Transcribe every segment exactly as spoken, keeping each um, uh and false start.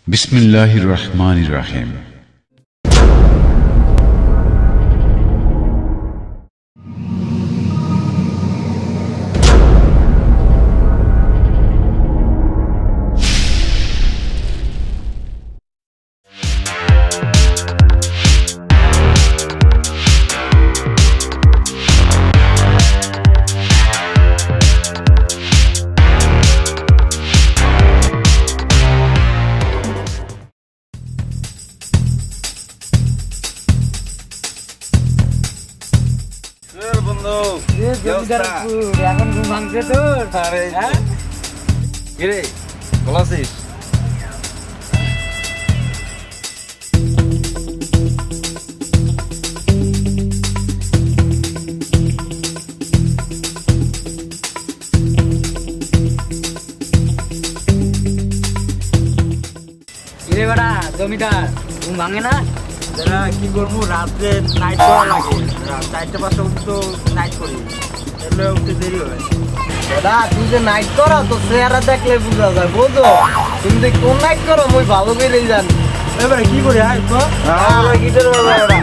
বিসমিল্লাহির রহমানির রহিম। এখন ঘুম ভাঙছে তোর? কিরে ভালো আছিস? কিরে বেটা জমিদার, ঘুম ভাঙে না? কি করবো, রাত্রে নাইট করা লাগে, চারটে পাঁচটা তো নাইট করি, এলে উঠতে দেরি হয়। দাদা তুই যে নাইট করো তো চেহারা দেখলে বুঝা যায়, বুঝো তুমি যে কোন নাইট করো মই ভালো করেই জানি। এবারে কি করি আয় তো গিটার বাজায়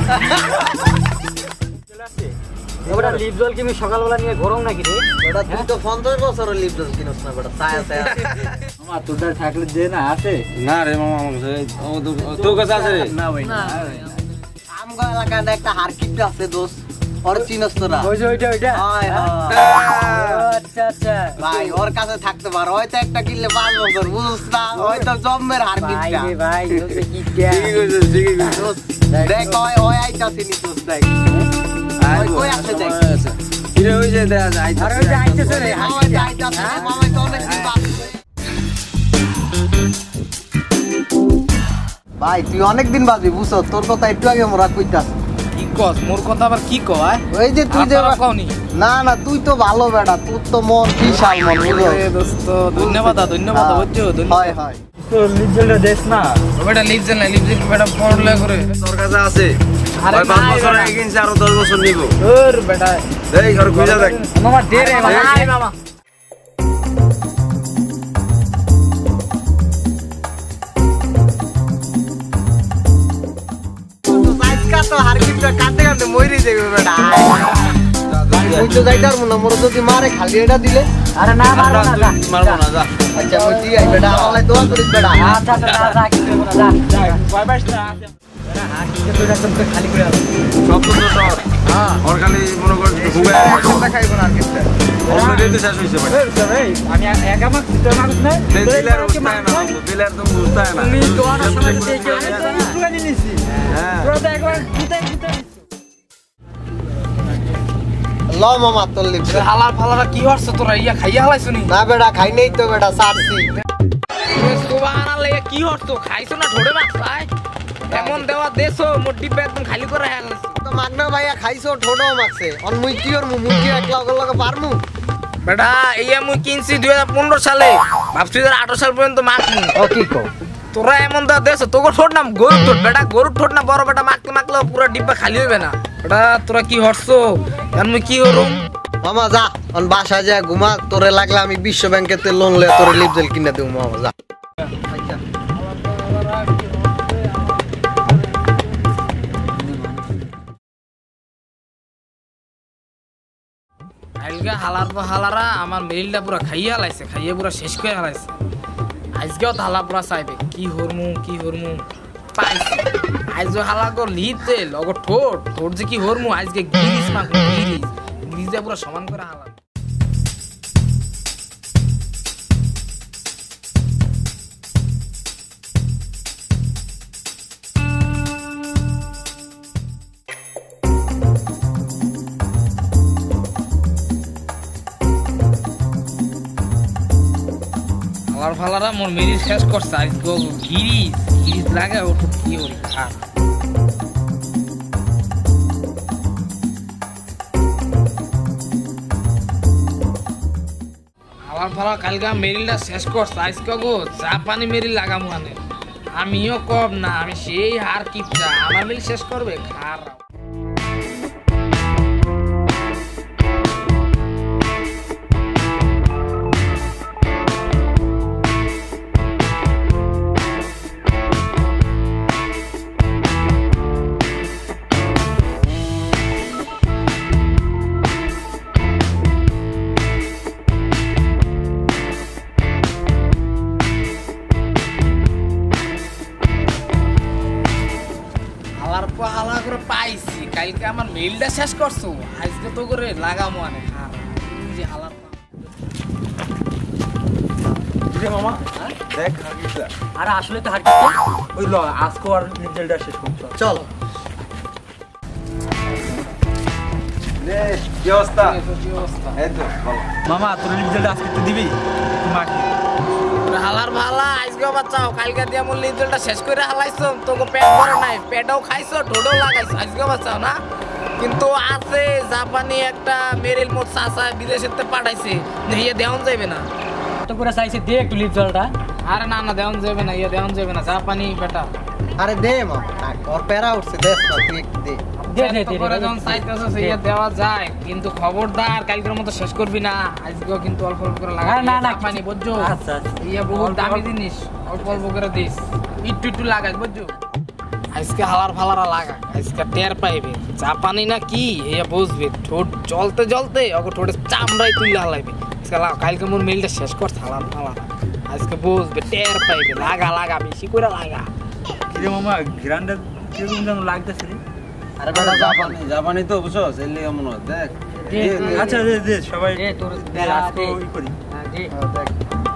ওটা লিপ জল কি আমি সকালবেলা নিয়ে গরম নাকি রে? ওটা তুই তো পঞ্চাশ বছরের লিপ জল কিনস না বেটা, ছায়া ছায়া আমার তোরটা থাকলে দে না, আছে না রে মামা, আমার কাছে তোর কাছে আছে রে? না ভাই না। আমগা এলাকায় একটা হারকিট আছে দোস্ত, ওর চিনস তোরা? ওই যে ওইটা ওইটা হয় হয় আচ্ছা আচ্ছা ভাই ওর কাছে থাকতে পারো, হয়তো একটা কিনলে পাঁচ বছর, বুঝছ না? হয়তো জম্মের ভাই হারকিটটা রে ভাই ওকে কি ঠিকই কইছিস, ঠিকই কইছিস। দোস্ত দেখ ওই ওই আইতাছে নি দোস্ত, দেখ ওই কই আছে দেখ। কিরে ওই যে দেখা যায় আর ওই যে আইতেছে রে মামাই তো আইতাছে, মামাই তো অনেক দিন বাদ। ভাই তুই অনেকদিন বাজবি, বুঝছো? তোর কথা একটু আগে মোরা কইতাছ। কি কস মোর কথা আবার কি কয়? ওই যে তুই যে কওনি না না তুই তো ভালো বেটা, তোর তো মন বিশাল মন, বুঝো? এ দোস্ত ধন্যবাদ ধন্যবাদ বুঝছো হয় ধন্যবাদ। হয় তো লিপ জলটা দেশ না? বেটা লিপ জেল না, লিপ জেল বেটা পড়লে করে তোর কাছে আছে? আরে ওই পাঁচ নাই বছর বেটা। আগে কিনছি, আরো দশ বছর নিব। তোর বেটা এই ঘর খুঁজে দেখ। মামা দে রে মামা নাই মামা। আজকা তো হারকিটটা কাটতে কাটতে মইরি যাবে বেটা। তুই তো যাইতার মনে, মোর যদি মারে খালি এটা দিলে। আরে না মারবো না, যা মারবো না, যা। আচ্ছা মই ঠিক আছে বেটা, আমার দোয়া করিস বেটা। আচ্ছা আচ্ছা যা যা কিছু হবে না, যা কয় বাইশ না? বেটা হাত কি তো এটা তো খালি করে আছে। সব তো তো তোর। ওর খালি মনে কর হুবে খাইবো না হারকিটটা। অলরেডি তো শেষ হইছে ভাই। আমি একা মাছ দিতে মাছ না দিলার উস্তায় না, দিলার তো উস্তায় না। তুমি দোয়ানোর সময় দেখে আমি তো পুরো নিয়েছি হ্যাঁ। পুরো তো একবার দিতে দিতে ল মামা তোর লিপ জল। হালার ফালারা কি হচ্ছে তোরা ইয়া খাইয়া হালাইছ নি? না বেটা খাই নেই তো বেটা, সারছি। সুবহানাল্লাহ ইয়া কি হচ্ছে? খাইছো না ঠোড়ে মাছ ভাই? এমন দেওয়া দেছো মোর ডিব্বা একদম খালি করে হালাইছ। তো মাগনা ভাইয়া খাইছো, ঠোঁটও মাগছে। অন মুই কি ওর মুই কি একলা ওর লগে পারমু? বেটা ইয়া মুই কিনছি দুই হাজার পনেরো সালে, ভাবছি দুই হাজার আঠারো সাল পর্যন্ত মাখমু। ও কি কও? তোরা এমন দা দেছো তোকে ঠোঁট না গরুর ঠোঁট, বেটা গরুর ঠোঁট না বড় বেটা, মাখতে মাখলে পুরো ডিব্বা খালি হইবে না। বেটা তোরা কি হরছো? এখন মুই কি হরুম? মামা যা, অন বাসায় যা ঘুমা, তোরে লাগলে আমি বিশ্ব ব্যাংকেতে লোন লয়ে তোরে লিপ জেল কিনে দেবো মামা, যা। আজকে হালার পর হালারা আমার মেরিলটা পুরো খাইয়ে হালাইছে, খাইয়ে পুরো শেষ করে হালাইছে। আজকেও তো হালা পুরা চাইবে কি হরমু কি হরমু পাইছি। আজ হালা গো লিতে লগ ঠোঁট ঠোঁট যে কি হরমু, আজকে গিরিস মাখমু, গিরিস গিরিস দিয়ে পুরো সমান করে হালা। হালার ফালারা মোর মেরি শেষ করছে, আজকে গিরিস গিরিস লাগে ওঠো কি হরি খা। হালার ফালা কালকে মেরিলটা শেষ করছে, আজকে গো চা পানি মেরিল লাগাম মানে। আমিও কম না, আমি সেই হার কিপটা, আমার মিল শেষ করবে খার। কালকে আমার মেইলটা শেষ করছো আজকে তো করে লাগামো আনে হ্যাঁ যে হালার মামা দেখ হারকিপটা আর আসলে তো হারকিপ ওই ল আজকে আর রেজাল্টটা শেষ করছ চল নে কি অবস্থা কি অবস্থা এই তো মামা তোর রেজাল্ট আজকে তো দিবি মাকে হালার ভালা আজকে বাচ্চাও কালকে দিয়ে মোর রেজাল্টটা শেষ করে হালাইছো তোকে পেট ভরে নাই পেটও খাইছো ঠোঁটও লাগাইছো আজকে বাচ্চাও না কিন্তু আছে জাপানি একটা মেরিল মোট চাচা বিদেশেতে পাঠাইছে ইয়ে দেওয়ান যাবে না তো করে চাইছে দে একটু লিপ জলটা আরে না না দেওয়ান যাবে না ইয়ে দেওয়ান যাবে না জাপানি বেটা আরে দে মামা ওর প্যারা উঠছে দেখ না তুই একটু দে দে দে তো দে করে যখন চাইতেছো ইয়ে দেওয়া যায় কিন্তু খবরদার কালকের মতো শেষ করবি না আজকেও কিন্তু অল্প অল্প করে লাগা না, না, জাপানি বুঝছো আচ্ছা, আচ্ছা। ইয়ে বহুত দামি জিনিস অল্প অল্প করে দিস একটু একটু লাগাস বুঝছো আজকে হালার ফালারা লাগা আজকে টের পাইবে জাপানি না কি ইয়ে বুঝবে ঠোঁট জ্বলতে জ্বলতে ওকে ঠোঁটে চামড়াই তুলে হালাইবে আজকে লাগা কালকে মোর মেলটা শেষ কর হালার ফালারা আজকে বুঝবে টের পাইবে লাগা লাগা বেশি করে লাগা কিরে মামা গ্রান্ডার কিরকম যেন লাগতেছে রে আরে বেটা জাপানি জাপানি তো বুঝছো সেলি কেমন হয় দেখ দে দে, আচ্ছা দে দে সবাই দে তোর দে, প্যারা আজকে দে ওই করি হ্যাঁ, দে দেখ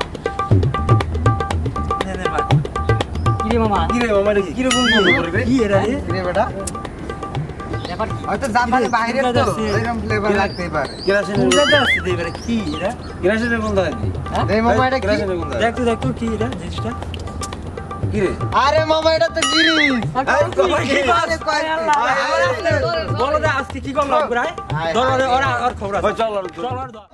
নে নে ভাই কি রে মামা কি রে মামা রে কিরকম কি এরা রে রে বেটা ব্যাপার হয়তো জাপানি বাইরে তো যাচ্ছে। এরকম ফ্লেভার লাগতেই পারে কেরাসিন কোন জায়গা আছে দে এবারে কি এরা কেরাসিনের কোন দাদা দি দে মামা এটা কি কেরাসিনের কোন দাদা দেখ তো দেখ তো কি এরা জিনিসটা কি রে আরে মামা এটা তো গিরিশ কি আরে কয়েক বলো দে আজকে কি করলাম প্রায় ধর ওরে ওরা আর খবর আছে ওই চল আর চল আর ধর।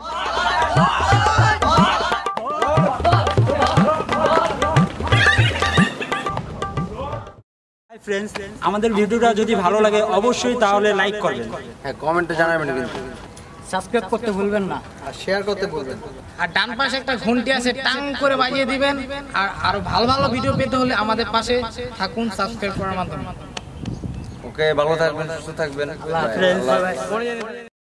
ফ্রেন্ডস আমাদের ভিডিওটা যদি ভালো লাগে অবশ্যই তাহলে লাইক করবেন হ্যাঁ কমেন্টে জানাবেন কিন্তু সাবস্ক্রাইব করতে ভুলবেন না আর শেয়ার করতে বলবেন আর ডান পাশে একটা ঘন্টি আছে টাং করে বাজিয়ে দিবেন আর আরো ভালো ভালো ভিডিও পেতে হলে আমাদের পাশে থাকুন সাবস্ক্রাইব করার মাধ্যমে ওকে ভালো থাকবেন সুস্থ থাকবেন ফ্রেন্ডস আল্লাহ হাফেজ।